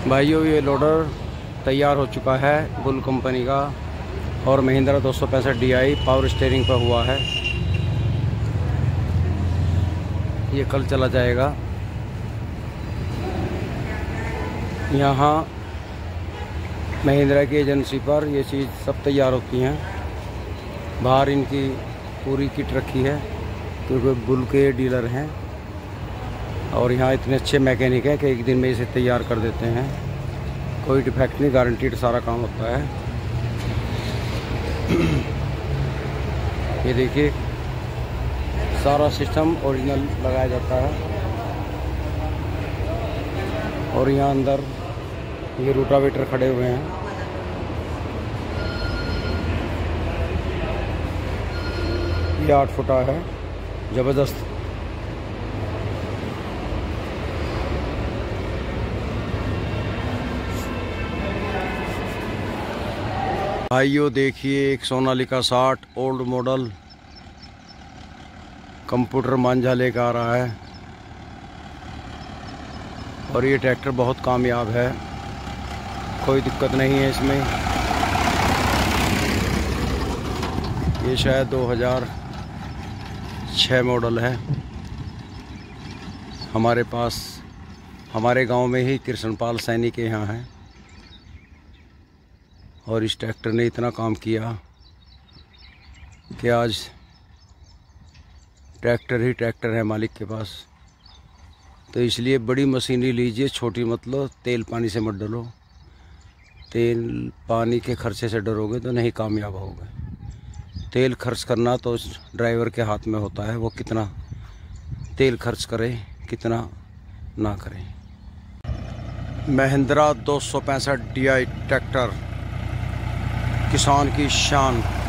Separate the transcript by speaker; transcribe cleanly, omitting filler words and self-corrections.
Speaker 1: भाइयों, ये लोडर तैयार हो चुका है बुल कंपनी का और महिंद्रा 265 DI पावर स्टीयरिंग पर हुआ है। ये कल चला जाएगा। यहाँ महिंद्रा की एजेंसी पर ये चीज़ सब तैयार होती हैं। बाहर इनकी पूरी किट रखी है क्योंकि बुल के डीलर हैं और यहाँ इतने अच्छे मैकेनिक हैं कि एक दिन में इसे तैयार कर देते हैं। कोई डिफेक्ट नहीं, गारंटीड सारा काम होता है। ये देखिए, सारा सिस्टम ओरिजिनल लगाया जाता है। और यहाँ अंदर ये रोटावेटर खड़े हुए हैं। ये 8 फुटा है, ज़बरदस्त। भाइयों देखिए, एक सोनालिका 60 ओल्ड मॉडल कंप्यूटर मांझा लेकर आ रहा है और ये ट्रैक्टर बहुत कामयाब है, कोई दिक्कत नहीं है इसमें। ये शायद 2006 मॉडल है। हमारे पास हमारे गांव में ही कृष्णपाल सैनी के यहाँ है और इस ट्रैक्टर ने इतना काम किया कि आज ट्रैक्टर ही ट्रैक्टर है मालिक के पास। तो इसलिए बड़ी मशीनरी लीजिए, छोटी मत लो। तेल पानी से मत डरो, तेल पानी के खर्चे से डरोगे तो नहीं कामयाब होगे। तेल खर्च करना तो ड्राइवर के हाथ में होता है, वो कितना तेल खर्च करे कितना ना करे। महिंद्रा 265 DI ट्रैक्टर, किसान की शान।